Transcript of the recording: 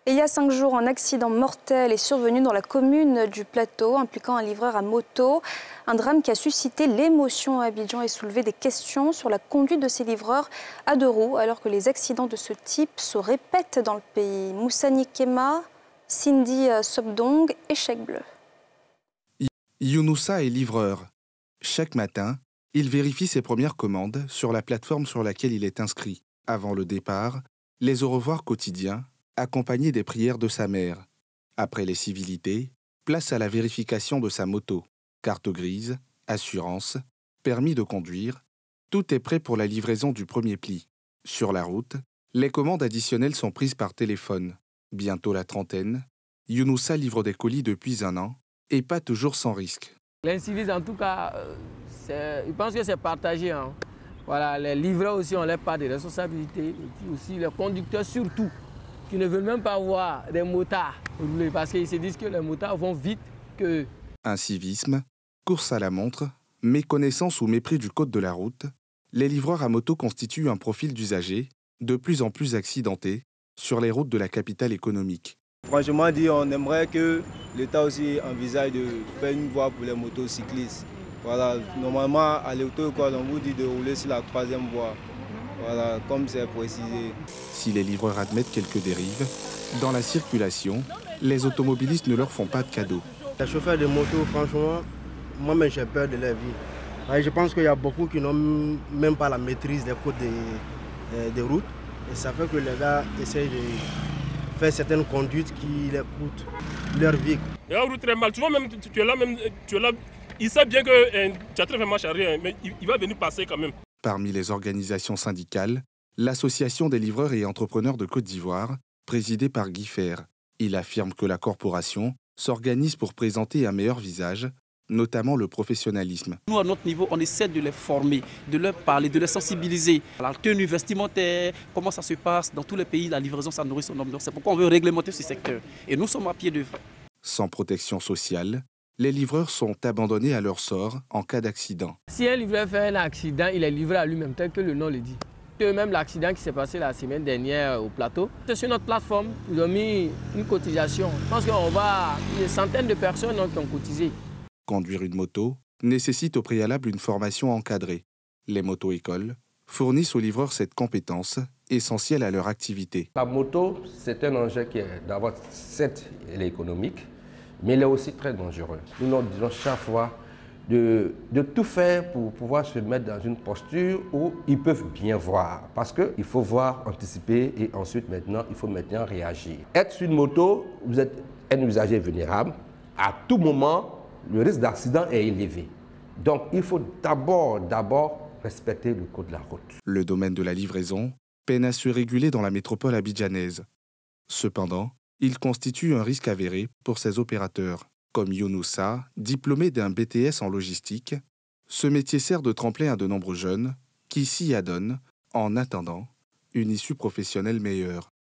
Et il y a 5 jours, un accident mortel est survenu dans la commune du Plateau, impliquant un livreur à moto. Un drame qui a suscité l'émotion à Abidjan et soulevé des questions sur la conduite de ces livreurs à 2 roues, alors que les accidents de ce type se répètent dans le pays. Moussani Kema, Cindy Sobdong et Cheikh Bleu. Younoussa est livreur. Chaque matin, il vérifie ses premières commandes sur la plateforme sur laquelle il est inscrit. Avant le départ, les au revoir quotidiens, accompagnés des prières de sa mère. Après les civilités, place à la vérification de sa moto. Carte grise, assurance, permis de conduire, tout est prêt pour la livraison du premier pli. Sur la route, les commandes additionnelles sont prises par téléphone. Bientôt la trentaine, Younoussa livre des colis depuis 1 an et pas toujours sans risque. L'incivisme, en tout cas, je pense que c'est partagé. Hein. Voilà, les livreurs aussi ont leur part de responsabilité, et puis aussi les conducteurs surtout, qui ne veulent même pas voir des motards rouler parce qu'ils se disent que les motards vont vite que... Incivisme, course à la montre, méconnaissance ou mépris du code de la route, les livreurs à moto constituent un profil d'usagers de plus en plus accidentés sur les routes de la capitale économique. Franchement on aimerait que l'État aussi envisage de faire une voie pour les motocyclistes. Voilà, normalement à l'auto-école on vous dit de rouler sur la 3e voie. Voilà, comme c'est précisé. Si les livreurs admettent quelques dérives, dans la circulation, les automobilistes ne leur font pas de cadeaux. Les chauffeurs de moto, franchement, moi-même j'ai peur de leur vie. Je pense qu'il y a beaucoup qui n'ont même pas la maîtrise des codes des routes. Et ça fait que les gars essayent de faire certaines conduites qui les coûtent leur vie. Et on roule très mal. Souvent même, tu es là, il sait bien que tu as très fait marche arrière, mais il va venir passer quand même. Parmi les organisations syndicales, l'Association des livreurs et entrepreneurs de Côte d'Ivoire, présidée par Guy Fer. Il affirme que la corporation s'organise pour présenter un meilleur visage, notamment le professionnalisme. Nous, à notre niveau, on essaie de les former, de leur parler, de les sensibiliser. La tenue vestimentaire, comment ça se passe dans tous les pays, la livraison, ça nourrit son homme. Donc c'est pourquoi on veut réglementer ce secteur. Et nous sommes à pied d'œuvre. Sans protection sociale, les livreurs sont abandonnés à leur sort en cas d'accident. Si un livreur fait un accident, il est livré à lui-même, tel que le nom le dit. Même l'accident qui s'est passé la semaine dernière au Plateau, sur notre plateforme, ils ont mis une cotisation. Je pense qu'on va, il y a des centaines de personnes qui ont cotisé. Conduire une moto nécessite au préalable une formation encadrée. Les moto-écoles fournissent aux livreurs cette compétence essentielle à leur activité. La moto, c'est un enjeu qui est d'abord, certes, elle est économique, mais elle est aussi très dangereuse. Nous nous disons chaque fois de tout faire pour pouvoir se mettre dans une posture où ils peuvent bien voir. Parce qu'il faut voir, anticiper et ensuite maintenant, il faut maintenant réagir. Être sur une moto, vous êtes un usager vulnérable. À tout moment, le risque d'accident est élevé. Donc il faut d'abord respecter le code de la route. Le domaine de la livraison peine à se réguler dans la métropole abidjanaise. Cependant, il constitue un risque avéré pour ses opérateurs. Comme Younoussa, diplômé d'un BTS en logistique, ce métier sert de tremplin à de nombreux jeunes qui s'y adonnent en attendant une issue professionnelle meilleure.